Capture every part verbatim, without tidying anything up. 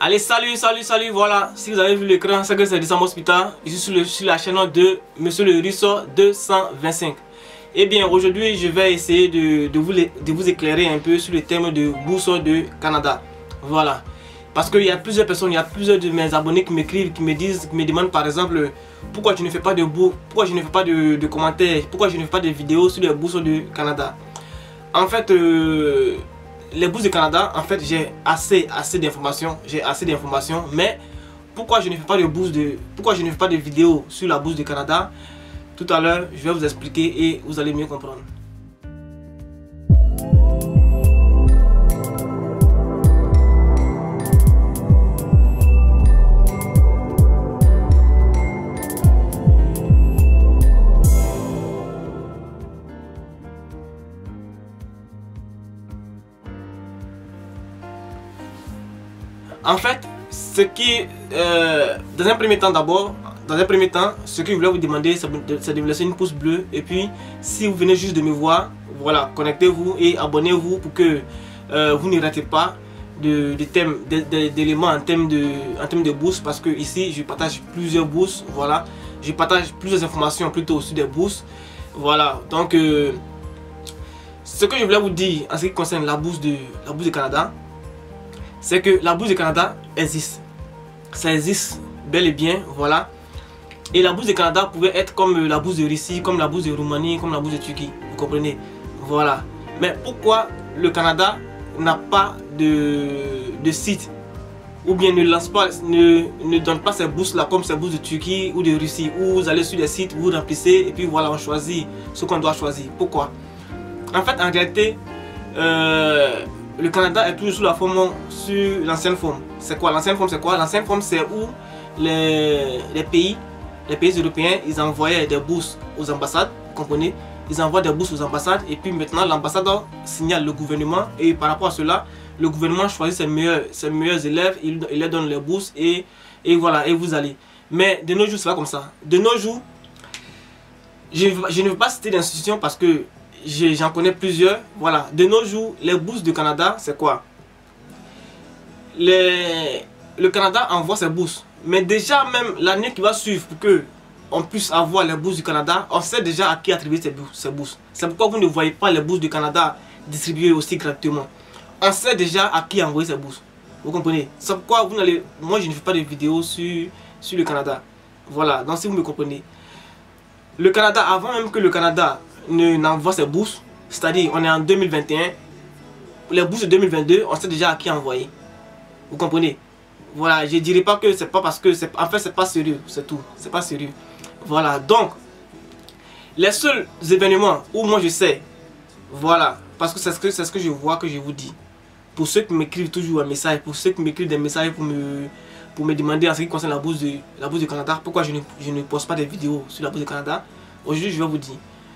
Allez, salut, salut, salut, voilà. Si vous avez vu l'écran, c'est que c'est Décembre Hospital. Ici sur, le, sur la chaîne de Monsieur le Russo deux cent vingt-cinq. Et bien, aujourd'hui, je vais essayer de, de, vous, de vous éclairer un peu sur le thème de bourse de Canada. Voilà. Parce qu'il y a plusieurs personnes, il y a plusieurs de mes abonnés qui m'écrivent, qui me disent, qui me demandent par exemple pourquoi je ne fais pas de bourse, pourquoi je ne fais pas de, de commentaires, pourquoi je ne fais pas de vidéos sur les bourses du Canada. En fait, euh, les bourses du Canada, en fait, j'ai assez, assez d'informations, j'ai assez d'informations, mais pourquoi je ne fais pas de bourse de, pourquoi je ne fais pas de vidéos sur la bourse du Canada, tout à l'heure, je vais vous expliquer et vous allez mieux comprendre. En fait, ce qui, euh, dans un premier temps d'abord, dans un premier temps, ce que je voulais vous demander, c'est de me laisser une pouce bleue. Et puis, si vous venez juste de me voir, voilà, connectez-vous et abonnez-vous pour que euh, vous ne ratez pas de, de thèmes, d'éléments en termes de, en termes de bourse, parce que ici, je partage plusieurs bourses, voilà, je partage plusieurs informations plutôt sur des bourses, voilà. Donc, euh, ce que je voulais vous dire en ce qui concerne la bourse de, la bourse du Canada, c'est que la bourse du Canada existe. Ça existe bel et bien, voilà. Et la bourse du Canada pouvait être comme la bourse de Russie, comme la bourse de Roumanie, comme la bourse de Turquie. Vous comprenez? Voilà. Mais pourquoi le Canada n'a pas de, de site, ou bien ne lance pas, ne, ne donne pas ces bourses-là comme ces bourses de Turquie ou de Russie, où vous allez sur des sites, vous remplissez et puis voilà, on choisit ce qu'on doit choisir. Pourquoi? En fait, en réalité, euh, le Canada est toujours sous la forme, sur l'ancienne forme. C'est quoi l'ancienne forme? C'est quoi l'ancienne forme? C'est où les, les pays, les pays européens, ils envoyaient des bourses aux ambassades, vous comprenez? Ils envoient des bourses aux ambassades et puis maintenant l'ambassadeur signale le gouvernement et par rapport à cela, le gouvernement choisit ses meilleurs, ses meilleurs élèves, il, il leur donne les bourses et, et voilà, et vous allez. Mais de nos jours, c'est pas comme ça. De nos jours, je, je ne veux pas citer d'institution parce que j'en connais plusieurs. Voilà, de nos jours, les bourses du Canada, c'est quoi? Les, le Canada envoie ses bourses. Mais déjà, même l'année qui va suivre, pour que on puisse avoir les bourses du Canada, on sait déjà à qui attribuer ces bourses. C'est pourquoi vous ne voyez pas les bourses du Canada distribuées aussi gratuitement. On sait déjà à qui envoyer ces bourses. Vous comprenez? C'est pourquoi vous n'allez. Moi, je ne fais pas de vidéos sur, sur le Canada. Voilà, donc si vous me comprenez. Le Canada, avant même que le Canada n'envoie ses bourses, c'est-à-dire on est en deux mille vingt et un, les bourses de deux mille vingt-deux, on sait déjà à qui envoyer. Vous comprenez? Voilà, je ne dirais pas que c'est pas parce que c'est en fait c'est pas sérieux, c'est tout, c'est pas sérieux. Voilà, donc les seuls événements où moi je sais, voilà, parce que c'est ce que c'est ce que je vois que je vous dis. Pour ceux qui m'écrivent toujours un message, pour ceux qui m'écrivent des messages pour me pour me demander en ce qui concerne la bourse de la bourse du Canada, pourquoi je ne, je ne poste pas des vidéos sur la bourse du Canada. Aujourd'hui, je vais vous dire.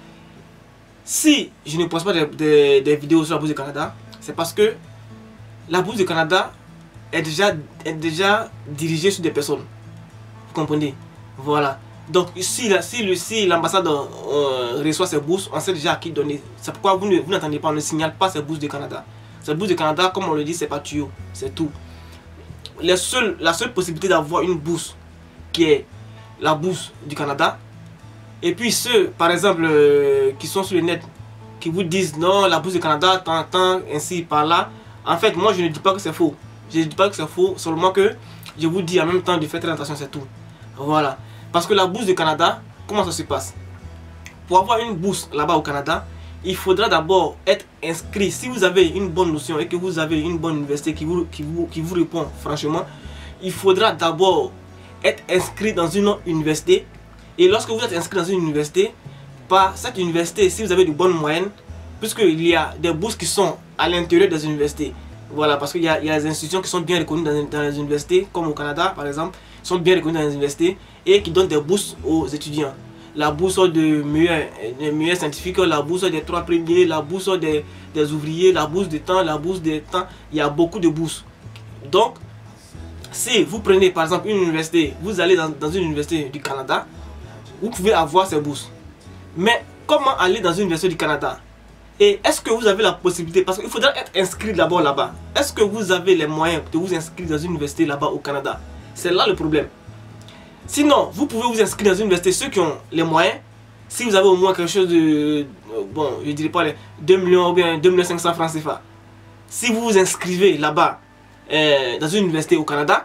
Si je ne poste pas des, des, des vidéos sur la bourse du Canada, c'est parce que la bourse du Canada est déjà, est déjà dirigée sur des personnes. Vous comprenez? Voilà. Donc si l'ambassade si, euh, reçoit ces bourses, on sait déjà à qui donner. C'est pourquoi vous n'entendez pas, on ne signale pas ces bourses du Canada. Ces bourses du Canada, comme on le dit, c'est pas tuyau, c'est tout. Les seuls, la seule possibilité d'avoir une bourse qui est la bourse du Canada. Et puis ceux, par exemple, euh, qui sont sur le net, qui vous disent non, la bourse du Canada, tant, tant, ainsi, par là. En fait, moi, je ne dis pas que c'est faux. Je ne dis pas que c'est faux, seulement que je vous dis en même temps de faire très attention, c'est tout. Voilà. Parce que la bourse du Canada, comment ça se passe? Pour avoir une bourse là-bas au Canada, il faudra d'abord être inscrit. Si vous avez une bonne notion et que vous avez une bonne université qui vous, qui vous, qui vous répond franchement, il faudra d'abord être inscrit dans une université. Et lorsque vous êtes inscrit dans une université, par cette université, si vous avez de bonnes moyennes, puisqu'il y a des bourses qui sont à l'intérieur des universités, voilà, parce qu'il y, y a des institutions qui sont bien reconnues dans, dans les universités, comme au Canada par exemple, sont bien reconnues dans les universités et qui donnent des bourses aux étudiants. La bourse de meilleurs, des meilleurs scientifiques, la bourse des trois premiers, la bourse des, des ouvriers, la bourse de temps, la bourse des temps, il y a beaucoup de bourses. Donc, si vous prenez par exemple une université, vous allez dans, dans une université du Canada, vous pouvez avoir ces bourses. Mais comment aller dans une université du Canada Et est-ce que vous avez la possibilité, parce qu'il faudra être inscrit d'abord là-bas. Est-ce que vous avez les moyens de vous inscrire dans une université là-bas au Canada? C'est là le problème. Sinon, vous pouvez vous inscrire dans une université, ceux qui ont les moyens. Si vous avez au moins quelque chose de, bon, je dirais pas les deux millions ou bien deux millions cinq cents francs C F A. Si vous vous inscrivez là-bas, euh, dans une université au Canada,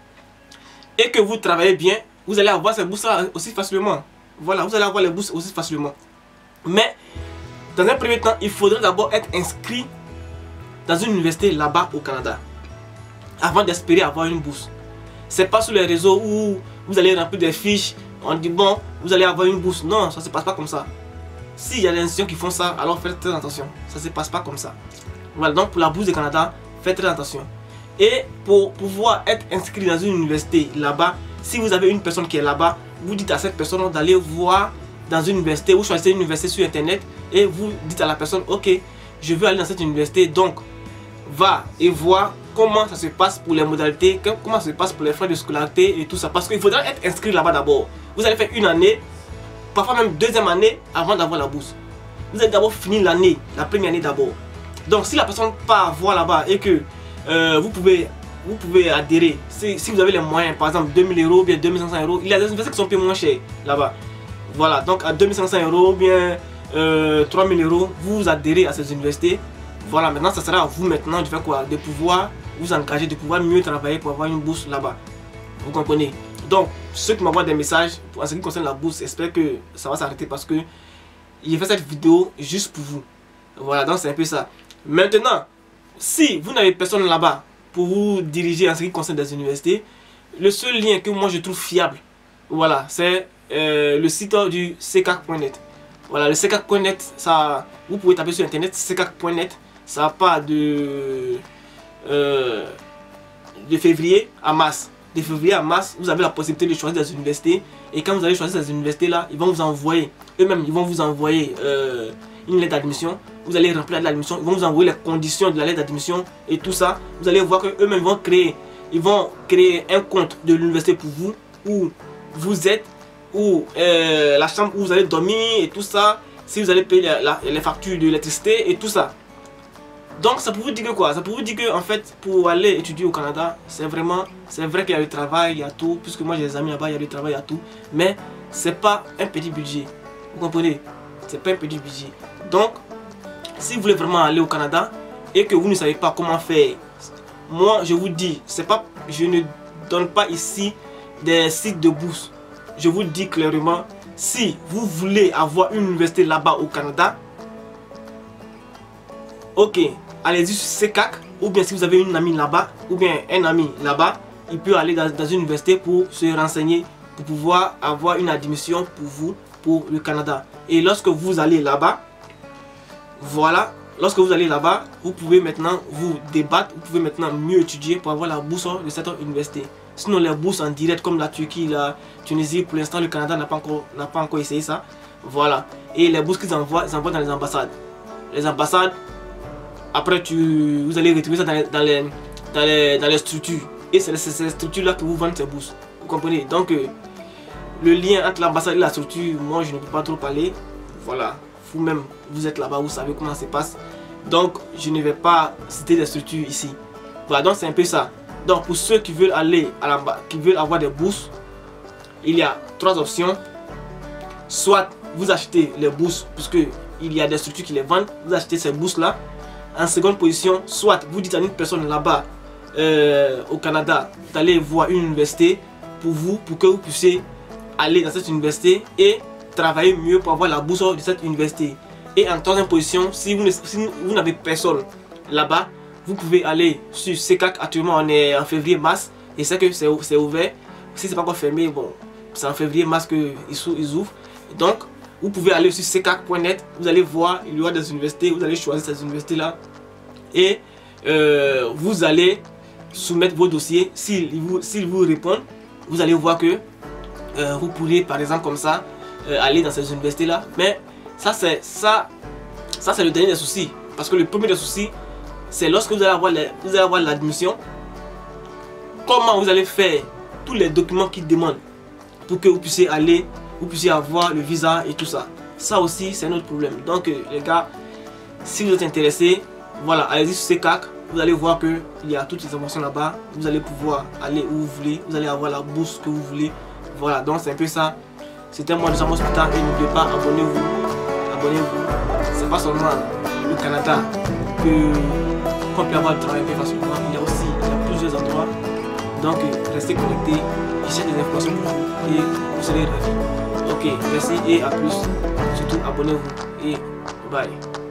et que vous travaillez bien, vous allez avoir ces bourses-là aussi facilement. Voilà, vous allez avoir les bourses aussi facilement. Mais, dans un premier temps, il faudrait d'abord être inscrit dans une université là-bas au Canada, avant d'espérer avoir une bourse. C'est pas sur les réseaux où vous allez remplir des fiches, on dit bon, vous allez avoir une bourse. Non, ça se passe pas comme ça. S'il y a des institutions qui font ça, alors faites très attention. Ça se passe pas comme ça. Voilà, donc pour la bourse du Canada, faites très attention. Et pour pouvoir être inscrit dans une université là-bas, si vous avez une personne qui est là-bas, vous dites à cette personne d'aller voir dans une université, vous choisissez une université sur internet et vous dites à la personne, ok, je veux aller dans cette université, donc va et voir comment ça se passe pour les modalités, comment ça se passe pour les frais de scolarité et tout ça. Parce qu'il faudra être inscrit là-bas d'abord. Vous allez faire une année, parfois même deuxième année avant d'avoir la bourse. Vous allez d'abord finir l'année, la première année d'abord. Donc si la personne part voir là-bas et que euh, vous, pouvez, vous pouvez adhérer, si, si vous avez les moyens, par exemple deux mille euros ou bien deux mille cinq cents euros, il y a des universités qui sont payées moins chères là-bas. Voilà, donc à deux mille cinq cents euros ou bien euh, trois mille euros, vous adhérez à ces universités. Voilà, maintenant ça sera à vous maintenant de faire quoi? De pouvoir vous engager, de pouvoir mieux travailler pour avoir une bourse là-bas. Vous comprenez? Donc, ceux qui m'envoient des messages en ce qui concerne la bourse, j'espère que ça va s'arrêter parce que j'ai fait cette vidéo juste pour vous. Voilà, donc c'est un peu ça. Maintenant, si vous n'avez personne là-bas pour vous diriger en ce qui concerne des universités, le seul lien que moi je trouve fiable, voilà, c'est euh, le site du C C A C point net. Voilà, le C C A C point net, ça, vous pouvez taper sur internet C C A C point net, ça part de, euh, de février à mars. De février à mars, vous avez la possibilité de choisir des universités. Et quand vous allez choisir ces universités-là, ils vont vous envoyer, eux-mêmes, ils vont vous envoyer euh, une lettre d'admission. Vous allez remplir l'admission, ils vont vous envoyer les conditions de la lettre d'admission et tout ça. Vous allez voir qu'eux-mêmes vont créer, ils vont créer un compte de l'université pour vous, où vous êtes, où euh, la chambre où vous allez dormir et tout ça. Si vous allez payer la, la, les factures d'électricité et tout ça. Donc ça peut vous dire que quoi? Ça peut vous dire que en fait pour aller étudier au Canada, c'est vraiment, c'est vrai qu'il y a le travail, il y a tout, puisque moi j'ai des amis là-bas, il y a le travail, il y a tout, mais c'est pas un petit budget. Vous comprenez? C'est pas un petit budget. Donc si vous voulez vraiment aller au Canada et que vous ne savez pas comment faire, moi je vous dis, c'est pas, je ne donne pas ici des sites de bourse. Je vous dis clairement, si vous voulez avoir une université là-bas au Canada, ok, allez-y sur C C A C, ou bien si vous avez une amie là-bas, ou bien un ami là-bas, il peut aller dans, dans une université pour se renseigner, pour pouvoir avoir une admission pour vous, pour le Canada. Et lorsque vous allez là-bas, voilà, lorsque vous allez là-bas, vous pouvez maintenant vous débattre, vous pouvez maintenant mieux étudier pour avoir la bourse de cette université. Sinon les bourses en direct comme la Turquie, la Tunisie, pour l'instant le Canada n'a pas encore, n'a pas encore essayé ça. Voilà, et les bourses qu'ils envoient, ils envoient dans les ambassades. Les ambassades, après, tu, vous allez retrouver ça dans les, dans les, dans les, dans les structures. Et c'est ces structures-là que vous vendez ces bourses. Vous comprenez? Donc, euh, le lien entre l'ambassade et la structure, moi, je ne peux pas trop parler. Voilà. Vous-même, vous êtes là-bas, vous savez comment ça se passe. Donc, je ne vais pas citer des structures ici. Voilà, donc c'est un peu ça. Donc, pour ceux qui veulent aller à l'ambassade, qui veulent avoir des bourses, il y a trois options. Soit vous achetez les bourses, puisque il y a des structures qui les vendent. Vous achetez ces bourses-là. En seconde position, soit vous dites à une personne là-bas euh, au Canada d'aller voir une université pour vous, pour que vous puissiez aller dans cette université et travailler mieux pour avoir la bourse de cette université. Et en troisième position, si vous, si vous n'avez personne là-bas, vous pouvez aller sur C C A C. Actuellement on est en février-mars et c'est que c'est ouvert. Si c'est pas encore fermé, bon, c'est en février-mars qu'ils ouvrent. Donc vous pouvez aller sur C C A C point net, vous allez voir, il y aura des universités, vous allez choisir ces universités-là et euh, vous allez soumettre vos dossiers. S'ils vous, s'ils vous répondent, vous allez voir que euh, vous pourrez par exemple comme ça euh, aller dans ces universités-là. Mais ça c'est ça, ça c'est le dernier des soucis. Parce que le premier des soucis, c'est lorsque vous allez avoir les, vous allez avoir l'admission, comment vous allez faire tous les documents qu'ils demandent pour que vous puissiez aller, vous puissiez avoir le visa et tout ça. Ça aussi c'est notre problème. Donc euh, les gars, Si vous êtes intéressé, voilà, allez-y sur C C A C. Vous allez voir qu'il y a toutes les informations là-bas. Vous allez pouvoir aller où vous voulez. Vous allez avoir la bourse que vous voulez. Voilà, donc c'est un peu ça. C'était moi de Samos Putain et n'oubliez pas, abonnez-vous. Abonnez-vous. C'est pas seulement le Canada que qu'on peut avoir du travail plus facilement. Il y a aussi il y a plusieurs endroits. Donc restez connectés. Je cherche des informations pour vous et vous serez ravis. Ok, merci et à plus. Surtout abonnez-vous et bye.